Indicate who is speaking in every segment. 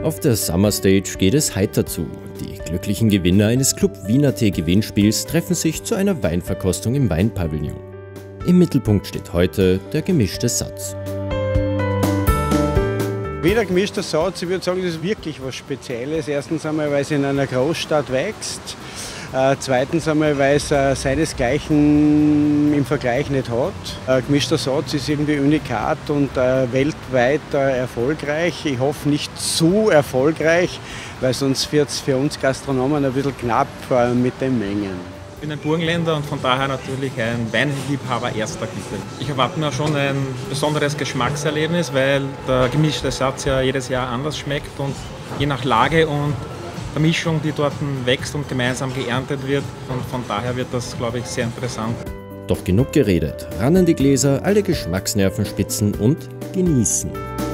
Speaker 1: Auf der Summer Stage geht es heiter zu. Die glücklichen Gewinner eines Club Wiener Tee Gewinnspiels treffen sich zu einer Weinverkostung im Weinpavillon. Im Mittelpunkt steht heute der gemischte Satz.
Speaker 2: Wiener gemischter Satz, ich würde sagen, das ist wirklich was Spezielles. Erstens einmal, weil es in einer Großstadt wächst. Zweitens einmal, weil es seinesgleichen im Vergleich nicht hat. Gemischter Satz ist irgendwie unikat und weltweit erfolgreich. Ich hoffe nicht zu erfolgreich, weil sonst wird es für uns Gastronomen ein bisschen knapp mit den Mengen.
Speaker 3: Ich bin ein Burgenländer und von daher natürlich ein Weinliebhaber erster Güte. Ich erwarte mir schon ein besonderes Geschmackserlebnis, weil der gemischte Satz ja jedes Jahr anders schmeckt und je nach Lage und der Mischung, die dort wächst und gemeinsam geerntet wird. Und von daher wird das, glaube ich, sehr interessant.
Speaker 1: Doch genug geredet, ran an die Gläser, alle Geschmacksnerven spitzen und genießen.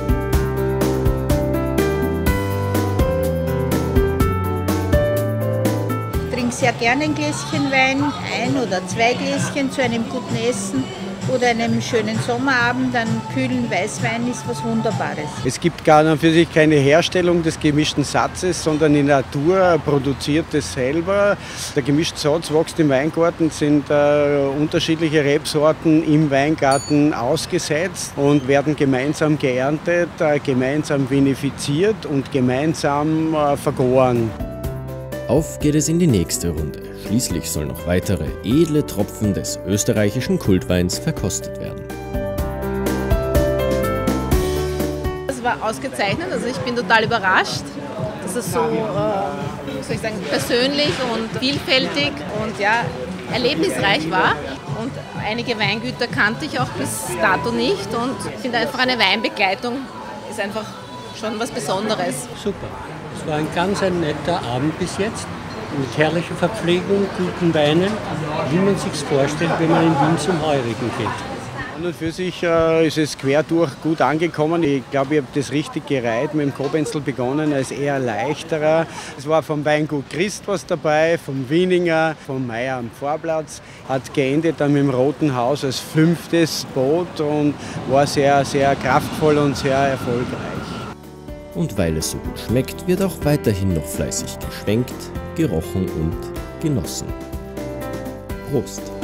Speaker 4: Ich trinke sehr gerne ein Gläschen Wein, ein oder zwei Gläschen zu einem guten Essen oder einem schönen Sommerabend. Einen kühlen Weißwein ist was Wunderbares.
Speaker 2: Es gibt gar nicht für sich keine Herstellung des gemischten Satzes, sondern die Natur produziert es selber. Der gemischte Satz wächst im Weingarten, sind unterschiedliche Rebsorten im Weingarten ausgesetzt und werden gemeinsam geerntet, gemeinsam vinifiziert und gemeinsam vergoren.
Speaker 1: Auf geht es in die nächste Runde. Schließlich sollen noch weitere edle Tropfen des österreichischen Kultweins verkostet werden.
Speaker 5: Es war ausgezeichnet, also ich bin total überrascht, dass es so wie soll ich sagen, persönlich und vielfältig und ja, erlebnisreich war. Und einige Weingüter kannte ich auch bis dato nicht und ich finde einfach eine Weinbegleitung ist einfach schon was Besonderes.
Speaker 6: Super. Es war ein ganz netter Abend bis jetzt, mit herrlicher Verpflegung, guten Weinen, wie man sich vorstellt, wenn man in Wien zum Heurigen geht.
Speaker 2: An und für sich ist es quer durch gut angekommen. Ich glaube, ich habe das richtig gereiht. Mit dem Kobenzl begonnen als eher leichterer. Es war vom Weingut Christ was dabei, vom Wieninger, vom Meier am Vorplatz. Hat geendet dann mit dem Roten Haus als 5. Boot und war sehr, sehr kraftvoll und sehr erfolgreich.
Speaker 1: Und weil es so gut schmeckt, wird auch weiterhin noch fleißig geschwenkt, gerochen und genossen. Prost!